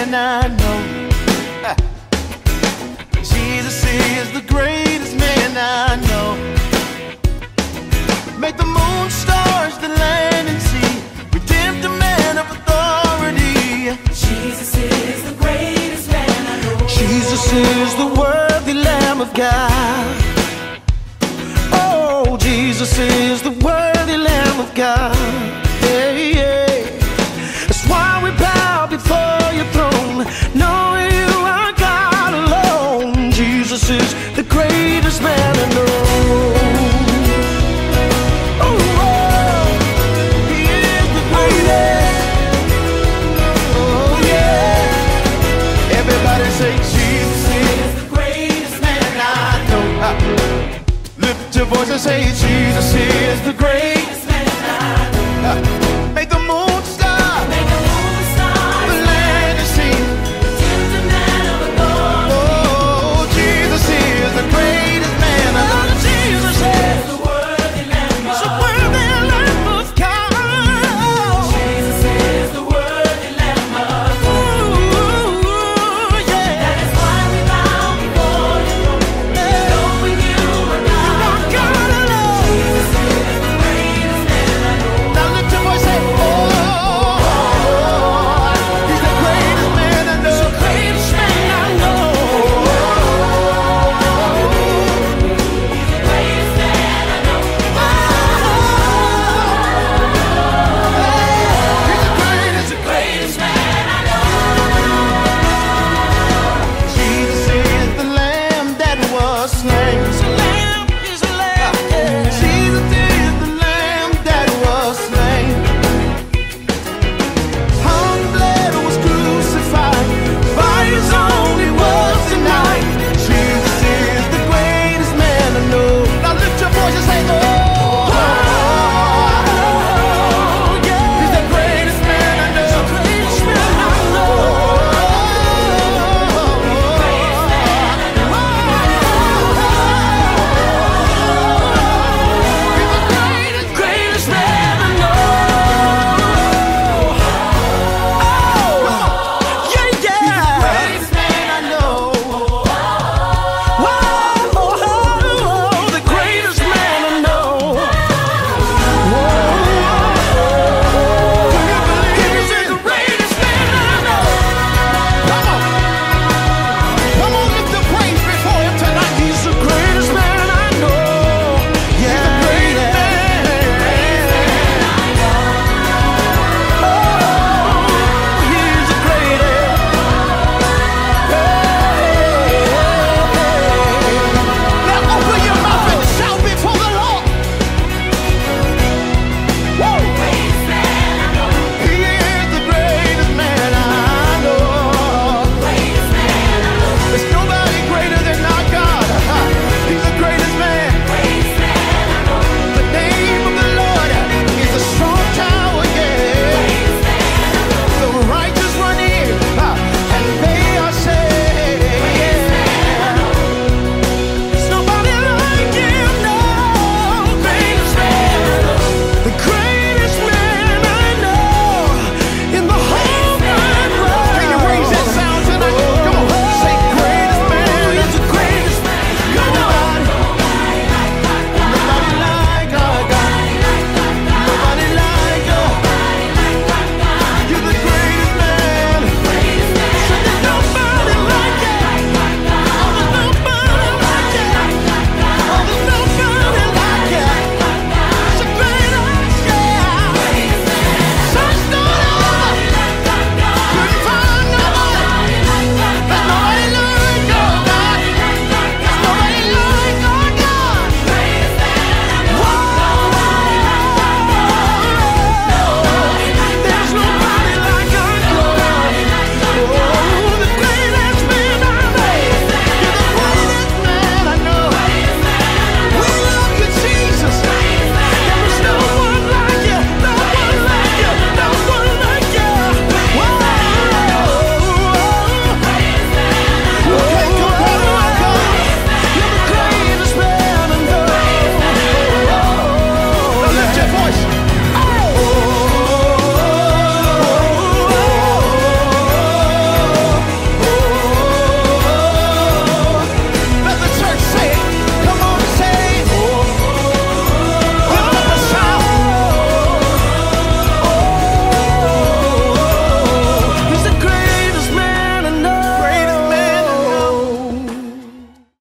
man I know. Jesus is the greatest man I know. Make the moon, stars, the land and sea, redemptive man of authority. Jesus is the greatest man I know. Jesus is the worthy Lamb of God. Oh, Jesus is the worthy Lamb of God. Yeah, yeah. That's why we bow before your throne, knowing you are God alone. Jesus is the greatest man I know. Say Jesus is the greatest man I know. Lift your voice and say Jesus is the